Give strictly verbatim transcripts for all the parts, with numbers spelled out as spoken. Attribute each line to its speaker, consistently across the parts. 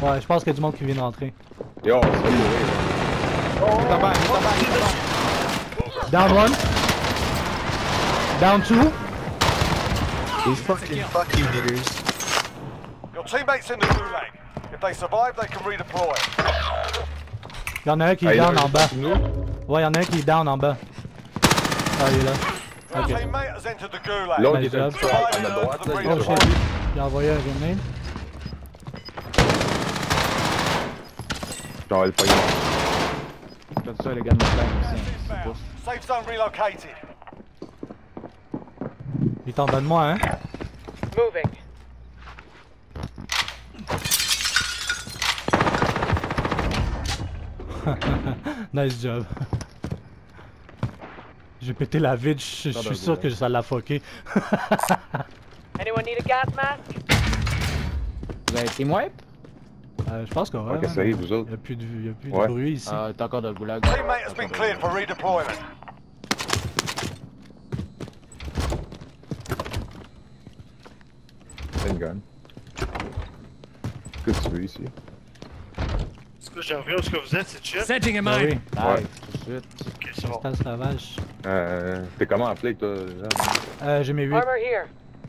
Speaker 1: Ouais, je pense qu'il y a du monde qui vient de rentrer.
Speaker 2: Yo, on se fait mourir.
Speaker 3: T'as back, t'as back, t'as back.
Speaker 1: Down one. Down two.
Speaker 4: These fucking fucking niggers.
Speaker 5: Your teammates in the gulag. If they survive, they can redeploy.
Speaker 1: Y'en a un qui est
Speaker 2: Ah,
Speaker 1: down en bas.
Speaker 2: Nous?
Speaker 1: Ouais, y'en a un qui est down en bas. Ah, il est là.
Speaker 5: Your
Speaker 1: Ok.
Speaker 5: teammate has entered the gulag.
Speaker 2: L'autre
Speaker 1: Nice
Speaker 2: il est un
Speaker 1: job.
Speaker 2: petit peu à ma droite, là, il
Speaker 1: Oh
Speaker 2: est
Speaker 1: shit. J'ai envoyé un grenade.
Speaker 2: Genre, le pognon.
Speaker 3: Faites ça les gars de montagne aussi. C'est pas.
Speaker 5: Safe zone relocated.
Speaker 1: Il est en bas de moi, hein.
Speaker 6: Moving.
Speaker 1: Nice job. J'ai pété la vide, je je suis sûr que ça l'a fucké.
Speaker 6: Anyone need a gas mask?
Speaker 3: Vous avez team wipe?
Speaker 1: Euh, je pense qu'on va.
Speaker 2: Ok, ça arrive, vous autres.
Speaker 1: Y'a plus de, y a plus
Speaker 2: Ouais.
Speaker 1: de bruit ici.
Speaker 3: Ah, t'es encore dans le goulag.
Speaker 5: Teammate has been cleared for redeployment.
Speaker 2: C'est une gun. Que tu veux ici?
Speaker 7: Est-ce que j'ai reviens où ce que vous êtes, c'est chill?
Speaker 8: Setting a
Speaker 1: Ben oui,
Speaker 8: mine.
Speaker 2: Ouais.
Speaker 3: Nice, tout de suite.
Speaker 7: Ok, c'est bon.
Speaker 1: installe sauvage.
Speaker 2: Euh. T'es comment appelé, toi? Jean?
Speaker 1: Euh, j'ai mes huit.
Speaker 6: Armor here.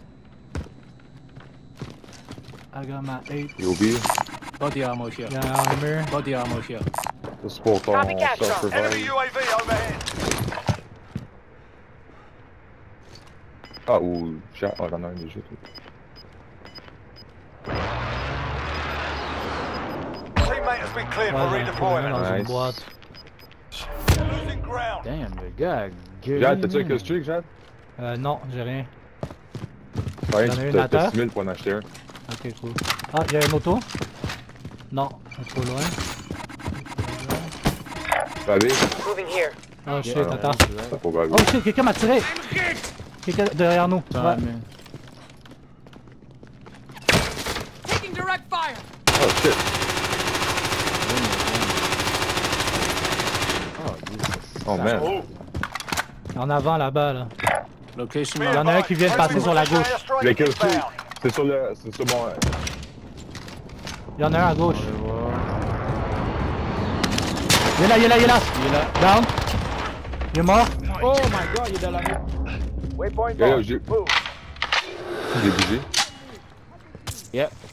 Speaker 1: I got my eight.
Speaker 2: Yo, B.
Speaker 3: Body armor here.
Speaker 1: Y'a un armor.
Speaker 3: Body armor here.
Speaker 2: Ça, c'est pour ton
Speaker 6: Copycat drone.
Speaker 2: self-revive.
Speaker 5: Enemy U A V overhead.
Speaker 2: Ah, ou. Chat. Ah, j'en ai un déjà, toi.
Speaker 5: Teammate has been cleared for
Speaker 1: Ouais, j'en ai trouvé un
Speaker 5: redeployment.
Speaker 1: dans une
Speaker 2: Nice.
Speaker 1: boîte.
Speaker 5: Losing ground.
Speaker 3: Damn, le gars, gueule.
Speaker 2: Jade, t'as-tu un kill streak, Jade?
Speaker 1: Euh, non, j'ai rien.
Speaker 2: Ouais,
Speaker 1: T'en as
Speaker 2: tu
Speaker 1: une
Speaker 2: t'as
Speaker 1: à terre?
Speaker 2: six mille pour en acheter un.
Speaker 1: Ok, cool. Ah, y'a une auto? Non, c'est trop loin.
Speaker 2: Allez,
Speaker 6: Moving here.
Speaker 1: Oh shit,
Speaker 2: Ah,
Speaker 1: attends.
Speaker 2: ça faut baver.
Speaker 1: Oh shit, quelqu'un m'a tiré! Quelqu'un derrière nous.
Speaker 3: Ça,
Speaker 1: Ouais.
Speaker 3: mais...
Speaker 8: Taking direct fire.
Speaker 2: Oh shit.
Speaker 3: Oh, Jesus.
Speaker 2: Oh man.
Speaker 7: Oh!
Speaker 1: En avant là-bas, là.
Speaker 3: Location
Speaker 1: Il y en a un qui vient de passer sur la gauche.
Speaker 2: Le kill streak, c'est sur le. C'est sur mon.
Speaker 1: Il y en a un à gauche.
Speaker 3: On va voir.
Speaker 1: Il est là, il est là, il est là!
Speaker 3: Il est là.
Speaker 1: Down! Il est mort?
Speaker 3: Oh my god, il est dans la rue.
Speaker 5: Waypoint
Speaker 2: Yo, yo,
Speaker 5: marked.
Speaker 2: j'ai.
Speaker 5: Move.
Speaker 2: J'ai bougé.
Speaker 3: Yep.